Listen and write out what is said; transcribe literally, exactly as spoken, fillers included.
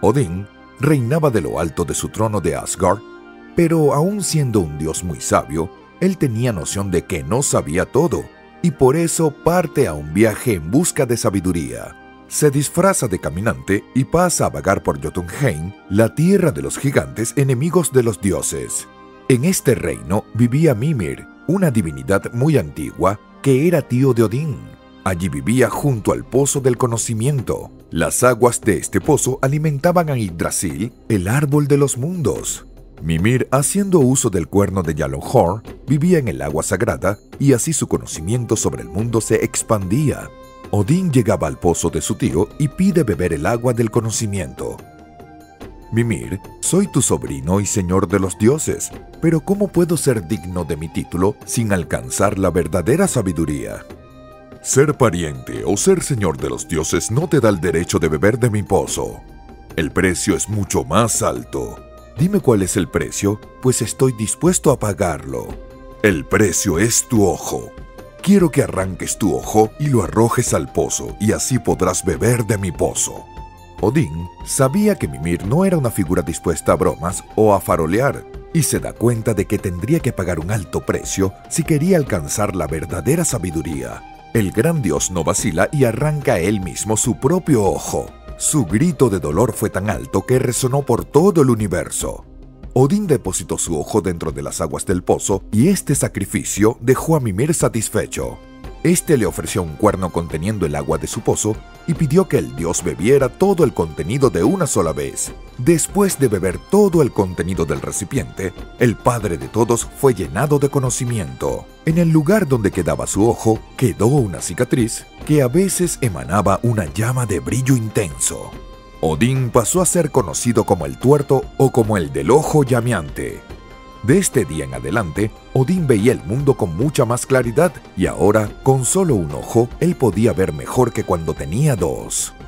Odín reinaba de lo alto de su trono de Asgard, pero aun siendo un dios muy sabio, él tenía noción de que no sabía todo, y por eso parte a un viaje en busca de sabiduría. Se disfraza de caminante y pasa a vagar por Jotunheim, la tierra de los gigantes enemigos de los dioses. En este reino vivía Mimir, una divinidad muy antigua que era tío de Odín. Allí vivía junto al pozo del conocimiento. Las aguas de este pozo alimentaban a Yggdrasil, el árbol de los mundos. Mimir, haciendo uso del cuerno de Gjallarhorn, vivía en el agua sagrada y así su conocimiento sobre el mundo se expandía. Odín llegaba al pozo de su tío y pide beber el agua del conocimiento. Mimir, soy tu sobrino y señor de los dioses, pero ¿cómo puedo ser digno de mi título sin alcanzar la verdadera sabiduría? Ser pariente o ser señor de los dioses no te da el derecho de beber de mi pozo. El precio es mucho más alto. Dime cuál es el precio, pues estoy dispuesto a pagarlo. El precio es tu ojo. Quiero que arranques tu ojo y lo arrojes al pozo, y así podrás beber de mi pozo. Odín sabía que Mimir no era una figura dispuesta a bromas o a farolear, y se da cuenta de que tendría que pagar un alto precio si quería alcanzar la verdadera sabiduría. El gran dios no vacila y arranca él mismo su propio ojo. Su grito de dolor fue tan alto que resonó por todo el universo. Odín depositó su ojo dentro de las aguas del pozo y este sacrificio dejó a Mimir satisfecho. Este le ofreció un cuerno conteniendo el agua de su pozo y pidió que el dios bebiera todo el contenido de una sola vez. Después de beber todo el contenido del recipiente, el padre de todos fue llenado de conocimiento. En el lugar donde quedaba su ojo, quedó una cicatriz que a veces emanaba una llama de brillo intenso. Odín pasó a ser conocido como el Tuerto o como el del Ojo Llameante. De este día en adelante, Odín veía el mundo con mucha más claridad y ahora, con solo un ojo, él podía ver mejor que cuando tenía dos.